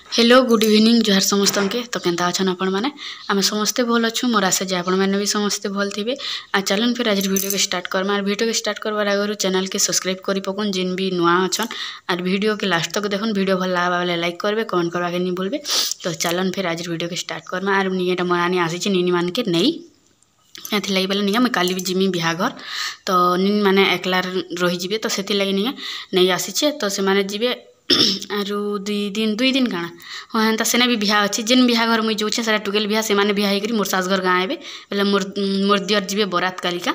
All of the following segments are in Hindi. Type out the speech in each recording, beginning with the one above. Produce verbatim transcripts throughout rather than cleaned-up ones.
हेलो गुड इवनिंग जोहार समस्त के तो केंता अच्छन आपण मैंने आम समस्ते भल अच्छु मोर आशा जे आपण मैंने भी समस्ते भल थे। आ चलन फिर आज वीडियो के स्टार्ट करमा आर वीडियो के स्टार्ट करवार आगर चैनल के सब्सक्राइब कर पकुन जिन भी नुआ अच्छन आर वीडियो के लास्ट तक देखुन वीडियो भल लगा बेले लाइक करबे कमेंट करवा के नहीं भूलबे। तो चलन फिर आज वीडियो के स्टार्ट करमा आर निएटा मनानी आसी नीनी मान के नहीं एथि लगी बोले नहीं मुझे काली जिमी बिहाघर तो नीन मैंने एकला रही तो से लगी नहीं नहीं आसीचे तो से माने जीवे आरु दुई दिन दुई दिन काना हाँ हेन्ता सेने भी बिहा अच्छी जेन बिहाघर मुझे जाऊे से टुकेल बिहा से माने बिहा होकर मोर सासघर गाँ आए बोले मोर मोर दियर जीवे बरात कालिका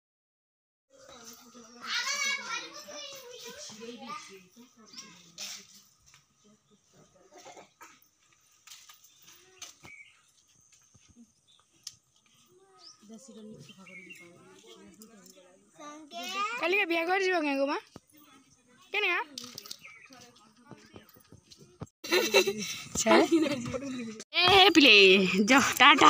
कालिका बिहाघर जीव क्या गो माँ क्या ए प्ले जो टाटा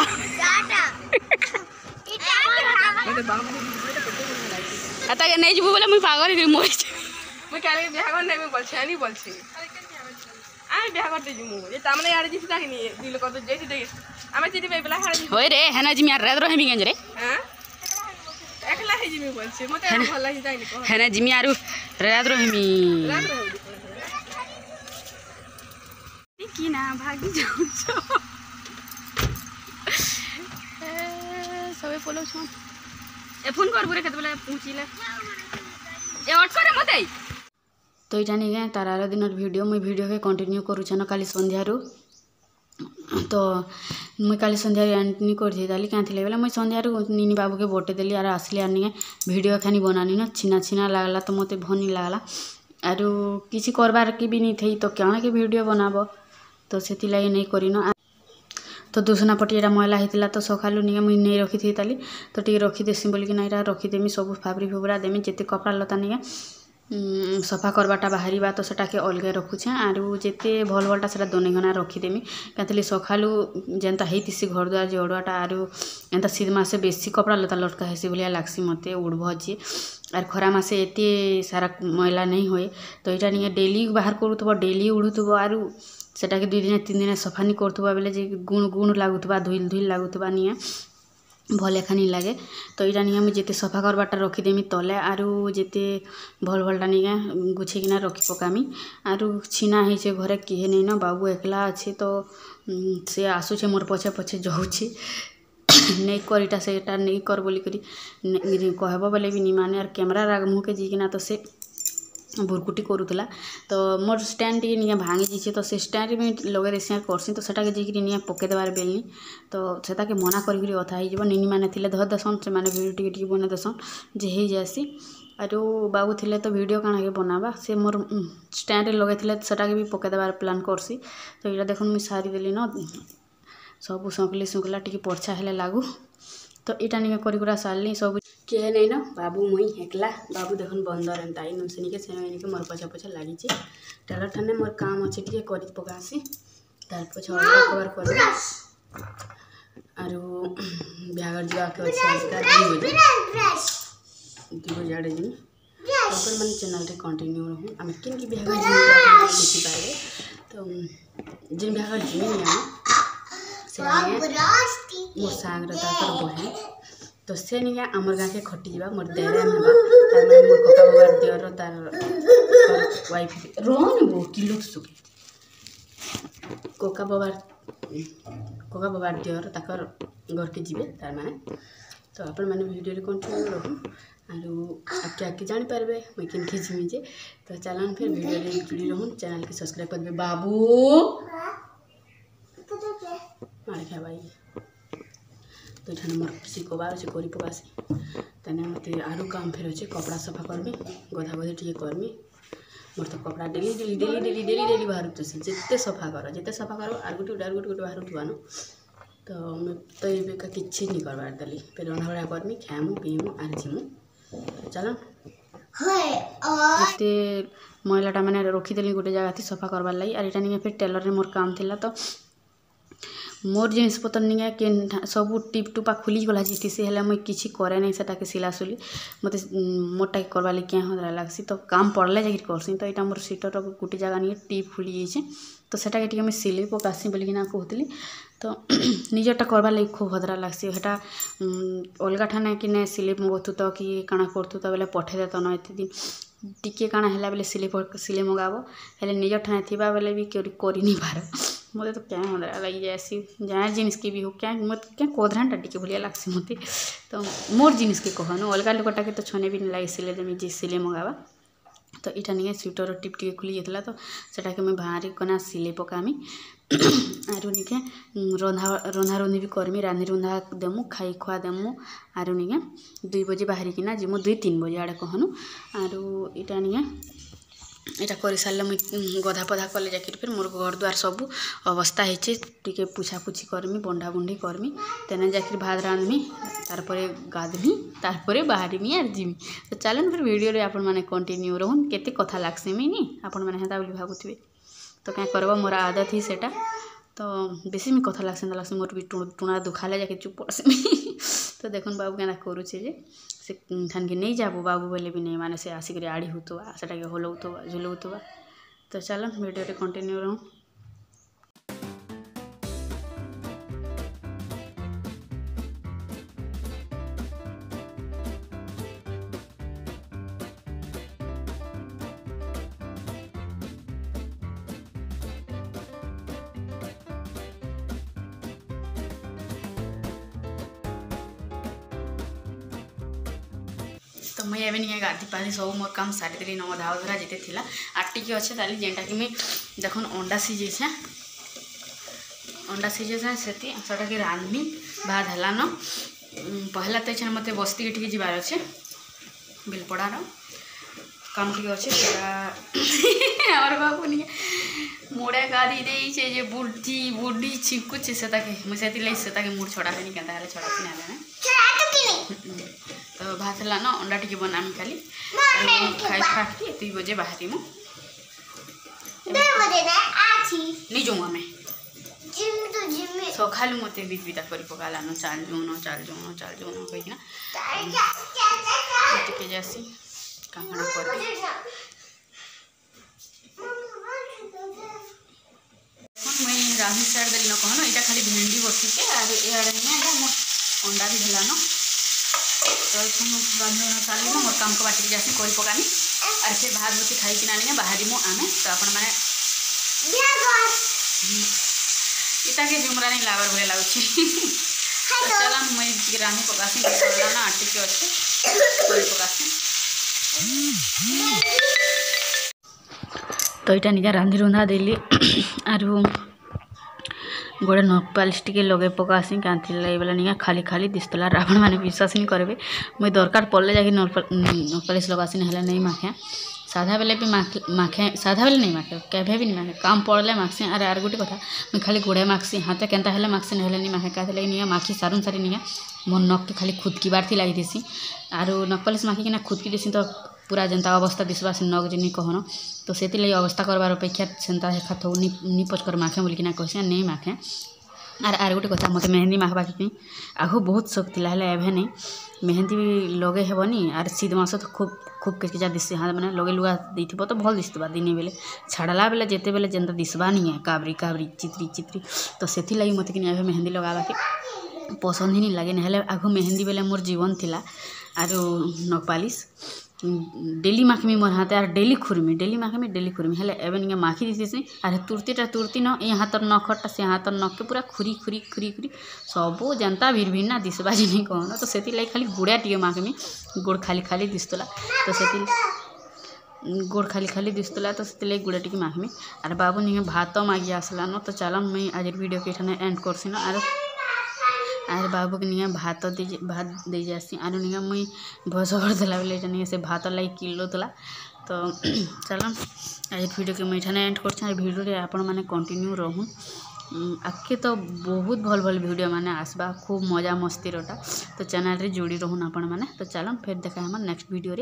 आता के नहीं जीवो बोले मुई पागल ही मोर मुई काले बिहाघर नहीं बोल छे नहीं बोल छे आइ बिहाघर ते जिमु ए तामने यार जिस ताकि नहीं दिल को तो जेति दे आमे चिति बे बला हार होय रे हेना जिमी यार रेद्रो हेमी गंज रे हां एकला हे जिमु बोल छे मते भल ही जाइनी को हेना जिमी यार रेद्रो हेमी रेद्रो हेमी कि ना भागी जाऊ सबे फॉलो छ ए फोन कर बुरे केते बेला पहुंचीले ए अट करे मते तो इटा नहीं गए तार आर दिन वीडियो मुई वीडियो के कंटिन्यू करू छन काली संध्या रो तो मुई काली संध्या एंटनी कर दे दाली क्या थिले बेला मुई संध्या रो नीनी बाबू के बोटे देली आर आसली आर नहीं वीडियो खानी बनानी न छिना छिना लागला तो मते भनी लागला आरु किसी करबार की भी नहीं थी तो क्या के वीडियो बनाबो तो से लगे नहीं करिन तो दूसरा पटी एटा मैला होता तो सकालू नहीं मुझे नहीं रखी थी ताली तो टी रखीदेसी बोलिकी ना रखीदेमी सब फाबरी फुबरा देमी जिते कपड़ा लता नहीं सफा करवाटा बाहर तो सेटा के अलगे रखुचे आरु जिते भल भलटा से दोने घना रखीदेमी क्या सकालू जेनता होती घर द्वार जे अड़ुआटा आरु एंता शीत मासे बेसी कपड़ा लता लटका हेसी भाया लगसी मत उड़भ जी आर खरा मासे एते सारा मैला नहीं हुए तो यहाँ नहीं डेली बाहर करूब डेली उड़ुब आरु सेटा के दुई दिन तीन दिन सफा नहीं करथुबा बेले जे गुण गुण लागुथुबा धुल धुल लागुथुबा नहीं भल एखा नहीं लगे तो यहाँ नहीं मुझे जिते सफा करवाटा रखीदेमी तले आरु जिते भल भलटा नहीं गुछेकिना रखी पकामी आरु छिना है घरे किए नहीं न बाबू एकला अच्छे तो से आसुचे मोर पछे पछे जाऊँगी नहीं कर इटा से नहीं कर बोलिक कहब बोले भी नहीं माने आर कैमरा राग मुँह के जीकिना तो से भुरकुटी करूला तो मोर स्टैंड टी नहीं भांगी जाइए तो से स्टैंड में लगे देसी करसी तो सेटा के जी नहीं पकईदेवार बेलनी तो सेटा के मना करी अथा हो नीनी मैंने धर देसन से मैंने भिडियो टी बना देसन जे हो जासी आरु बाबू थे तो वीडियो काना के बनावा से मोर स्टैंड लगे सेटा के भी पकईदेवार प्लान करसी तो यहाँ देख मुझे सारीदेली न सब संकली सुकला टी पर्छा हेले लागू तो यहाँ नहीं करा सारे सब किए नहीं न बाबू मुई एकला बाबू देखन बंदर एंता इन से निके से निके मोर पछा पछा लगी टेलर ठाने मोर काम अच्छे टे कर पकासी तार पछा कवर कर आरु बिहागर जाके अच्छे आजकल दुई बजे दुई बजे आड़े जी अपन मैंने चैनल रे कंटिन्यू रहूँ आम किन की बिहागर जी देखी पारे तो जिन बिहागर जी नहीं से मोर सांग बहन तो से नहीं आमर गाँव के खटी जा मोर देर मोर कका बाबार दियर तार वाइफ रोहन बो किलो तो सुखे कका बाबार कका बाबार दियर ताकर घर के जीवे तार माने तो अपन मैंने वीडियो रे कंटिन्यू रहूँ आरु आके आके जानी पारबे मुई किन के जिमी जे तो चलन फिर वीडियो रे जुड़ी रहूँ चैनल के सब्सक्राइब करबे बाबू मार खा भाई तो ये मोर सिकोबार अच्छे कर पकासी तेने मत आरु काम फिर अच्छे कपड़ा सफा करमी गधा गधी टे करमी मोर तो कपड़ा डेली डेली डेली डेली डेली डेली बाहर जिते सफा कर जिते सफा कर आर गोटे गोटे आर गोटे गोटे बाहर थुआ न तो मैं तो ये किसी नहीं करवार देली फिर रंधा करमी खाएमु पीमु आर जीमु चल एते मैलाटा मैंने रखीदेली गोटे जगह थी सफा करवार लगी आर यहाँ नहीं फिर टेलर में मोर काम थिला तो मोर जिनिस पतर नहीं के सब टिप टुपा खुली गला जीती से हेल्ला मुझे किसी करे नहीं सेटा के सिलासुली मत मोटा करवा लगे क्या हो लगसी तो काम पड़ले जाकर करसी तो यहाँ मोर सीटर गोटे जगह नहीं टिप खुली जाइए तो सेटा के मुझे सिले पकासी बोलिकिना कहूली तो निजटा करवा लगे खूब हदरा लगसी हेटा अलग ठाने कि नहीं सिले मगतु तो कि काଣା करतु तो बेले पठे देत न एत दिन टिके काଣା है बेले सिले सिले मगाब हेले निज ठाने थी बेले भी कर नहीं पार मत तो क्या हदरा लगी जासी जहाँ जिनिस के भी हो क्या मत क्या कोधरानटा टिके भलिया लगसी मत तो मोर जिनिस के कहनु अलग लोकटा के तो छने भी नहीं लगे सिले देमी जे सिले मगावा तो इटा नहीं स्वेटर टिप टिके खुली जाता तो सेटा के मुझे बाहरी कना सिले पकामी आरु निके रंधा रंधा रंधी भी करमी रांधी रुंधा देमु खाई खुआ देमु आरु निके दुई बजे बाहरी किना जिमु दुई तीन बजे आड़े कहनु आरु इटा निके इटा कर सारे मुझे गधा पधा कले जाकर फिर मोर घर द्वार सब अवस्था होचे टिके पुछा पुछी करमी बंधा बुंढी करमी तेने जाकर भात रांधमी तारपरे गाधमी तारपरे बाहरीमी आर जिमी तो चलन फिर वीडियो रे आपण माने कंटिन्यू रहन केते कथा लागसे नी आपण माने हेता बोली भाबुथिबे तो क्या करबा मोर आदत ही सेटा तो बेसी मी कथा लागसे ना लागसे मोर भी टुणा दुखाले जाके चुप पड़से तो देखुन बाबू केना करूचे जे से ठान के नहीं जाबो बाबू बोले भी नहीं माने से आसिक आड़ी होतबा सेटा के होलौतबा झुलौतबा तो चलन वीडियो रे कंटिन्यू रहूँ। तो मुझे नहीं गाधी पाधी सब मोर काम सारी देली न अधा अधरा जिते थिला आटी के अच्छे ताली जेनटा कि मुझे देखुन अंडा सिझे अंडा सिझे से सेटा कि रांधमी भात है न पहला तो इच्छा मत बस्ती के जीवार अच्छे बिलपड़ार काम टी अच्छे और बाबू नहीं मुड़ा गाधी दे जे बुढ़ी बुढ़ी छिकुचे से मुझे मुड़ छड़ा के छड़ा तो भात है ना अंडा टी बनामी खाली खाई खा के दुई बजे बाहरी मु नहीं जाऊँ आम सका मत बीच बीता कर पकाला न चाल जाऊन चाल जाऊन चाल जाऊन कहीकिना टिके जासी काम कर मुई रांधी साइड देली न कहन यहाँ खाली भेंडी बसिके आर अंडा भी है न तो सारे मोर काम को बाटी जासी कर पकानी और फिर भात भूति खाई कि ना बाहरी मु आमे तो आपण मैंने इता के झुमरा नहीं लावर भले लगुच तो चला मुझे रांधी पकासी ना आटी के अच्छे कर पकासी तो यहाँ निजा रांधी रुंधा देली आरु गोटे नखपालिश टी लगे पकासी क्या लगे बोले नहीं खाली खाली दिसला आपण मैंने विश्वास नहीं करेंगे मुझे दरकार पड़े जाकि नखपालिश लगासी ना नहीं माखे साधा बेले भी माखे साधा बेले नहीं माखे केभे भी नहीं माखे काम पड़े माखसी अरे आर गोटे कथा मुझे खाली गोड़े माखसी हाथ केन्ता हेले माखसी ना नहीं माखे क्या नहीं माखी सारुन सारी नहीं मोर नख के खाली खुदकीबार थी लगी देसी आरु नखपालिश माखिकिना खुदकी देसी तो पूरा जनता अवस्था दिसवा से नग जिनी कहन तो से लगे अवस्था करवार अपेक्षा सेन्ता देखा थो नि पचकर माखे बोलिकिना कहसी नहीं माखे आर आर गोटे कथा मत मेहंदी माखबा कि आगु बहुत शौक थिला हेले एभे नहीं मेहंदी भी लगे हेबनी आर शीत मास तो खूब खूब केजा दिससे हाँ मैंने लगे लुगा देथिबो तो भल दिसतबा दिने बेले छाड़ला बेले जेते बेले जेनता दिसबा नहीं है काबरी काबरी चित्री चित्री तो से लगी मत कि एभे मेहंदी लगाबा के पसंद ही नहीं लगे ना आगु मेहंदी बेले मोर जीवन थिला आरो नखपालिश डेली माखमी मोर हाथ आर डेली खुरमी डेली माखमी डेली खुरमी हेले एबे निके माखी दिसी आरे तुरतीटा तुरती न यहाँ तर नखटा से यहाँ तर नख के पूरा खुरी खुरी खुरी खुरी सब जनता भिर भिन्ना दिसबा जे नहीं कहन तो सेति लाग खाली गुड़ा टिके माखमी गोड़ खाली खाली दिसतला तो सेति गोड़ खाली खाली दिसतला तो सेति लाग गुड़ा टिके माखमी आर बाबू निके भात मागी आसला न तो चलन मुई आज वीडियो के एठाने एंड करसी न आर आर बाबू के निया भात दे भात दे जासी आर निया मुई भस भर देला बेले एटा निया से भात लाई किलो तला तो चलन आज वीडियो के मुई एठाने एंड करछन वीडियो रे आपण माने कंटिन्यू रहून आके तो बहुत भल भल वीडियो माने आसबा खूब मजा मस्ती रोटा तो चैनल रे जोड़ी रहून आपण माने तो चलन फिर देखा हम नेक्स्ट वीडियो रे।